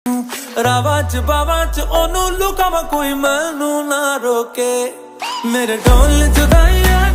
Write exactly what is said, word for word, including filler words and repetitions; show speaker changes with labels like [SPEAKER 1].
[SPEAKER 1] रावा च बावा च ओनू लुकावा कोई मैनू ना रोके मेरे ढोल जुदाइयां